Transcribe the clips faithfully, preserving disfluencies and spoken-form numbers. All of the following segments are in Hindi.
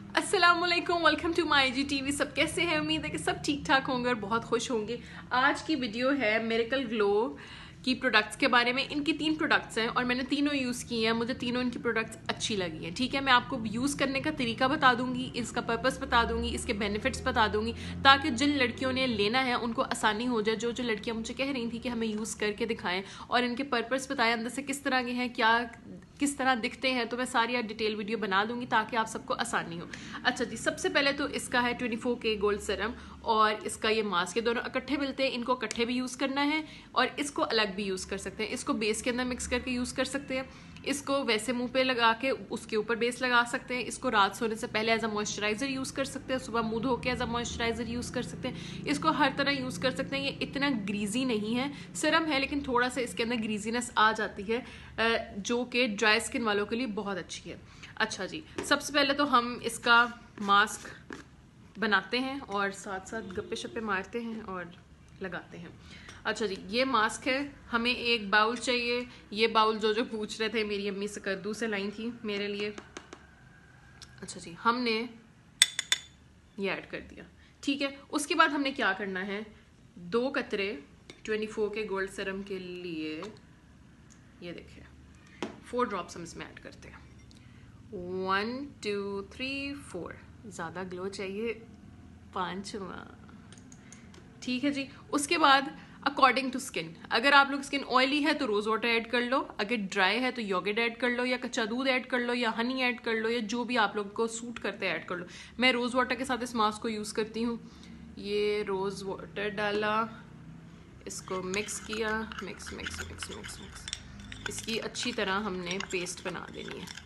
अस्सलामुअलैकुम, welcome to my G TV. सब कैसे हैं? उम्मीद है कि सब ठीक ठाक होंगे और बहुत खुश होंगे। आज की वीडियो है मिरेकल ग्लो की प्रोडक्ट्स के बारे में। इनकी तीन प्रोडक्ट्स हैं और मैंने तीनों यूज़ की हैं। मुझे तीनों इनकी प्रोडक्ट्स अच्छी लगी हैं। ठीक है, मैं आपको यूज़ करने का तरीका बता दूंगी, इसका पर्पस बता दूंगी, इसके बेनिफिट्स बता दूंगी, ताकि जिन लड़कियों ने लेना है उनको आसानी हो जाए। जो जो लड़कियां मुझे कह रही थी कि हमें यूज़ करके दिखाएं और इनके पर्पस बताएं, अंदर से किस तरह के हैं, क्या किस तरह दिखते हैं, तो मैं सारी डिटेल वीडियो बना दूंगी ताकि आप सबको आसानी हो। अच्छा जी, सबसे पहले तो इसका है twenty four K gold serum और इसका ये मास्क, ये दोनों इकट्ठे मिलते हैं। इनको इकट्ठे भी यूज़ करना है और इसको अलग भी यूज़ कर सकते हैं। इसको बेस के अंदर मिक्स करके यूज़ कर सकते हैं, इसको वैसे मुंह पे लगा के उसके ऊपर बेस लगा सकते हैं, इसको रात सोने से पहले एज अ मॉइस्चराइजर यूज़ कर सकते हैं, सुबह मुंह धो के एज अ मॉइस्चराइजर यूज़ कर सकते हैं। इसको हर तरह यूज़ कर सकते हैं। ये इतना ग्रीजी नहीं है, सिरम है लेकिन थोड़ा सा इसके अंदर ग्रीजीनेस आ जाती है, जो कि ड्राई स्किन वालों के लिए बहुत अच्छी है। अच्छा जी, सबसे पहले तो हम इसका मास्क बनाते हैं और साथ साथ गप्पे शप्पे मारते हैं और लगाते हैं। अच्छा जी, ये मास्क है। हमें एक बाउल चाहिए। ये बाउल जो जो पूछ रहे थे मेरी अम्मी से कद्दू से लाई थी मेरे लिए। अच्छा जी, हमने ये ऐड कर दिया। ठीक है, उसके बाद हमने क्या करना है, दो कतरे twenty four K gold serum के लिए, ये देखिए फोर ड्रॉप्स हम इसमें ऐड करते हैं। वन टू थ्री फोर, ज़्यादा ग्लो चाहिए, पांचवा। ठीक है जी, उसके बाद अकॉर्डिंग टू स्किन, अगर आप लोग स्किन ऑयली है तो रोज वाटर ऐड कर लो, अगर ड्राई है तो योगर्ट ऐड कर लो, या कच्चा दूध ऐड कर लो, या हनी ऐड कर लो, या जो भी आप लोग को सूट करते हैं ऐड कर लो। मैं रोज वाटर के साथ इस मास्क को यूज़ करती हूँ। ये रोज वाटर डाला, इसको मिक्स किया, mix mix mix mix mix इसकी अच्छी तरह हमने पेस्ट बना देनी है।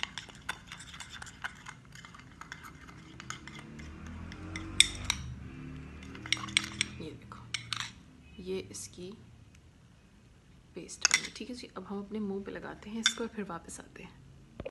ये देखो, ये इसकी पेस्ट बनी। ठीक है जी, अब हम अपने मुंह पे लगाते हैं इसको और फिर वापस आते हैं।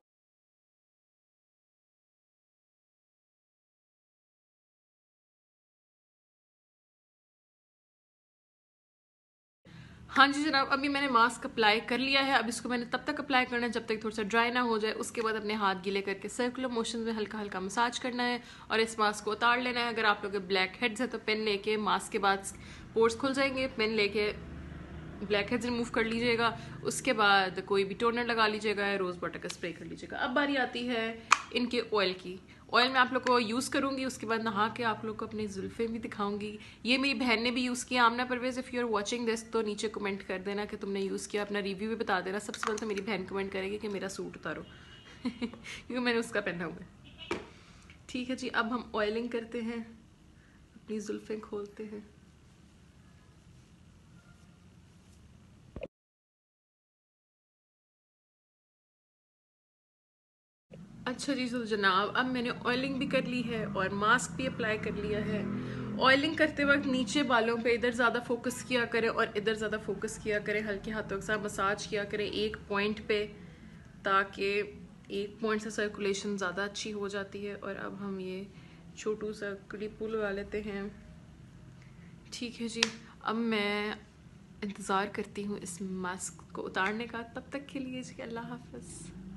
हाँ जी जनाब, अभी मैंने मास्क अप्लाई कर लिया है। अब इसको मैंने तब तक अप्लाई करना है जब तक थोड़ा सा ड्राई ना हो जाए। उसके बाद अपने हाथ गीले करके सर्कुलर मोशन में हल्का हल्का मसाज करना है और इस मास्क को उतार लेना है। अगर आप लोग ब्लैक हेड्स है तो पेन लेके, मास्क के बाद पोर्स खुल जाएंगे, पेन लेके ब्लैक हेड्स रिमूव कर लीजिएगा। उसके बाद कोई भी टोनर लगा लीजिएगा या रोज वाटर का स्प्रे कर लीजिएगा। अब बारी आती है इनके ऑयल की। ऑयल मैं आप लोग को यूज़ करूंगी, उसके बाद नहा के आप लोग को अपनी जुल्फे भी दिखाऊंगी। ये मेरी बहन ने भी यूज़ किया। Amna Parvez, if you are watching this तो नीचे कमेंट कर देना कि तुमने यूज़ किया, अपना रिव्यू भी बता देना। सबसे पहले तो मेरी बहन कमेंट करेगी कि मेरा सूट उतारो क्योंकि मैंने उसका पहना हुआ है। ठीक है जी, अब हम ऑयलिंग करते हैं, अपनी जुल्फे खोलते हैं। अच्छा जी, तो जनाब अब मैंने ऑयलिंग भी कर ली है और मास्क भी अप्लाई कर लिया है। ऑयलिंग करते वक्त नीचे बालों पे इधर ज़्यादा फोकस किया करें और इधर ज़्यादा फोकस किया करें, हल्के हाथों के साथ मसाज किया करें एक पॉइंट पे, ताकि एक पॉइंट से सर्कुलेशन ज़्यादा अच्छी हो जाती है। और अब हम ये छोटू सा क्लिप लगा लेते हैं। ठीक है जी, अब मैं इंतज़ार करती हूँ इस मास्क को उतारने का। तब तक के लिए जी अल्लाह हाफ़िज़।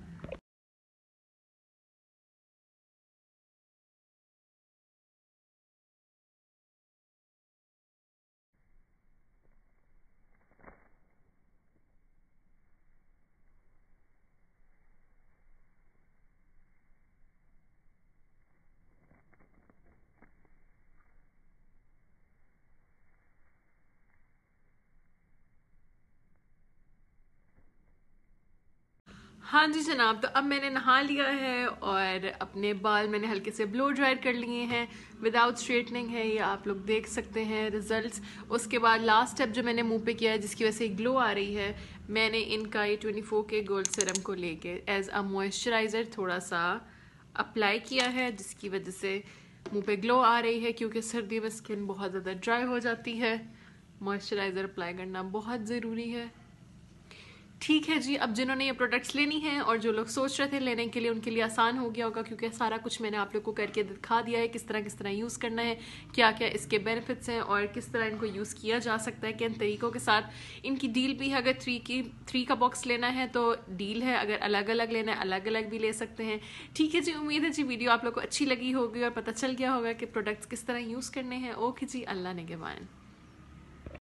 हाँ जी जनाब, तो अब मैंने नहा लिया है और अपने बाल मैंने हल्के से ब्लो ड्रायर कर लिए हैं, विदाउट स्ट्रेटनिंग है। ये आप लोग देख सकते हैं रिजल्ट्स। उसके बाद लास्ट स्टेप जो मैंने मुंह पे किया है जिसकी वजह से ग्लो आ रही है, मैंने इनका ये twenty four K gold serum को लेके एज अ मॉइस्चराइज़र थोड़ा सा अप्लाई किया है, जिसकी वजह से मुँह पे ग्लो आ रही है। क्योंकि सर्दी में स्किन बहुत ज़्यादा ड्राई हो जाती है, मॉइस्चराइज़र अप्लाई करना बहुत ज़रूरी है। ठीक है जी, अब जिन्होंने ये प्रोडक्ट्स लेनी है और जो लोग सोच रहे थे लेने के लिए, उनके लिए आसान हो गया होगा, क्योंकि सारा कुछ मैंने आप लोग को करके दिखा दिया है किस तरह किस तरह यूज़ करना है, क्या क्या इसके बेनिफिट्स हैं और किस तरह इनको यूज़ किया जा सकता है, किन तरीक़ों के साथ। इनकी डील भी है, अगर थ्री की थ्री का बॉक्स लेना है तो डील है, अगर अलग अलग लेना है अलग अलग भी ले सकते हैं। ठीक है जी, उम्मीद है जी वीडियो आप लोग को अच्छी लगी होगी और पता चल गया होगा कि प्रोडक्ट्स किस तरह यूज़ करने हैं। ओके जी, अल्लाह निगहबान।